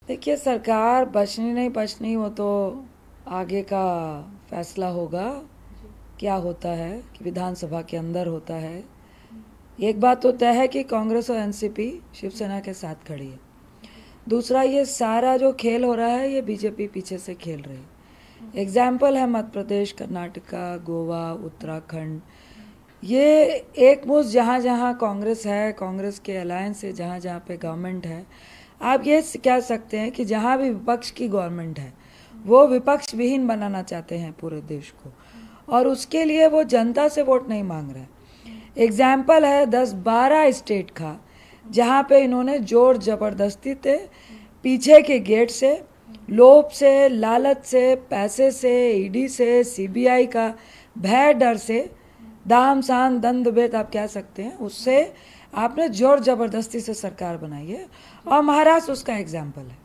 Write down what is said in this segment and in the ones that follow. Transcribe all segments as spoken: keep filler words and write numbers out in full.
देखिए, सरकार बचनी नहीं बचनी वो तो आगे का फैसला होगा। क्या होता है कि विधानसभा के अंदर होता है। एक बात तो तय है कि कांग्रेस और एनसीपी शिवसेना के साथ खड़ी है। दूसरा, ये सारा जो खेल हो रहा है ये बीजेपी पीछे से खेल रही है। एग्जाम्पल है मध्य प्रदेश, कर्नाटका, गोवा, उत्तराखंड। ये एक मुश्त जहाँ जहाँ कांग्रेस है, कांग्रेस के अलायंस से जहाँ जहाँ पे गवर्नमेंट है, आप ये कह सकते हैं कि जहाँ भी विपक्ष की गवर्नमेंट है वो विपक्ष विहीन बनाना चाहते हैं पूरे देश को, और उसके लिए वो जनता से वोट नहीं मांग रहे। एग्जाम्पल है दस बारह स्टेट का, जहाँ पे इन्होंने जोर जबरदस्ती थे, पीछे के गेट से, लोभ से, लालच से, पैसे से, ईडी से, सीबीआई का भय डर से, दाम सान दंड भेद आप कह सकते हैं, उससे आपने जोर जबरदस्ती से सरकार बनाई है, और महाराष्ट्र उसका एग्जाम्पल है।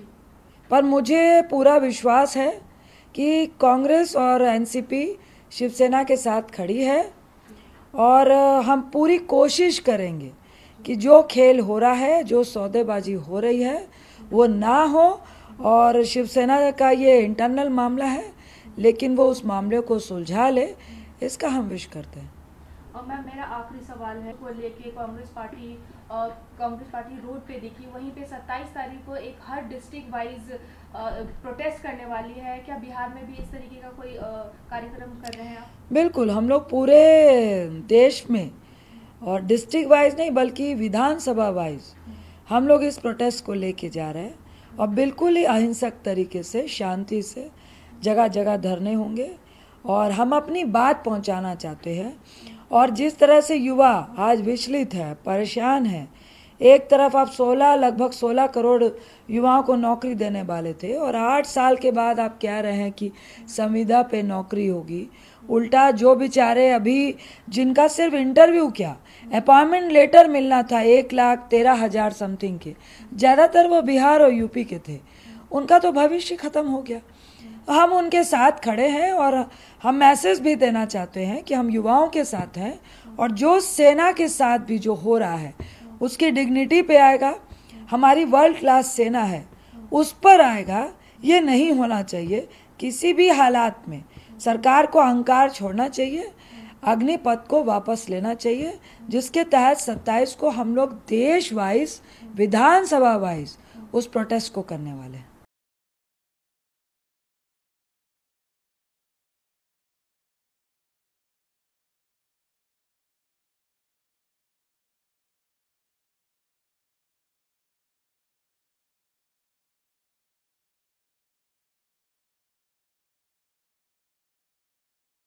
पर मुझे पूरा विश्वास है कि कांग्रेस और एनसीपी शिवसेना के साथ खड़ी है, और हम पूरी कोशिश करेंगे कि जो खेल हो रहा है, जो सौदेबाजी हो रही है, वो ना हो। और शिवसेना का ये इंटरनल मामला है, लेकिन वो उस मामले को सुलझा ले, इसका हम विश करते हैं। और मैम, मेरा आखिरी सवाल है को लेके कांग्रेस पार्टी और कांग्रेस पार्टी रोड पे दिखी, वहीं पे सत्ताईस तारीख को एक हर डिस्ट्रिक्ट वाइज प्रोटेस्ट करने वाली है। क्या बिहार में भी इस तरीके का कोई कार्यक्रम कर रहे हैं आप? बिल्कुल, हम लोग पूरे देश में, और डिस्ट्रिक्ट वाइज नहीं बल्कि विधानसभा वाइज हम लोग इस प्रोटेस्ट को लेके जा रहे हैं, और बिल्कुल ही अहिंसक तरीके से, शांति से जगह जगह धरने होंगे, और हम अपनी बात पहुंचाना चाहते हैं। और जिस तरह से युवा आज विचलित है, परेशान है, एक तरफ आप सोलह लगभग सोलह करोड़ युवाओं को नौकरी देने वाले थे, और आठ साल के बाद आप कह रहे हैं कि संविदा पे नौकरी होगी। उल्टा जो बेचारे अभी जिनका सिर्फ इंटरव्यू क्या, अपॉइंटमेंट लेटर मिलना था एक लाख तेरह हजार समथिंग के, ज़्यादातर वो बिहार और यूपी के थे, उनका तो भविष्य खत्म हो गया। हम उनके साथ खड़े हैं, और हम मैसेज भी देना चाहते हैं कि हम युवाओं के साथ हैं, और जो सेना के साथ भी जो हो रहा है उसकी डिग्निटी पे आएगा। हमारी वर्ल्ड क्लास सेना है, उस पर आएगा। ये नहीं होना चाहिए। किसी भी हालात में सरकार को अहंकार छोड़ना चाहिए, अग्निपथ को वापस लेना चाहिए, जिसके तहत सत्ताईस को हम लोग देश वाइज, विधानसभा वाइज उस प्रोटेस्ट को करने वाले हैं।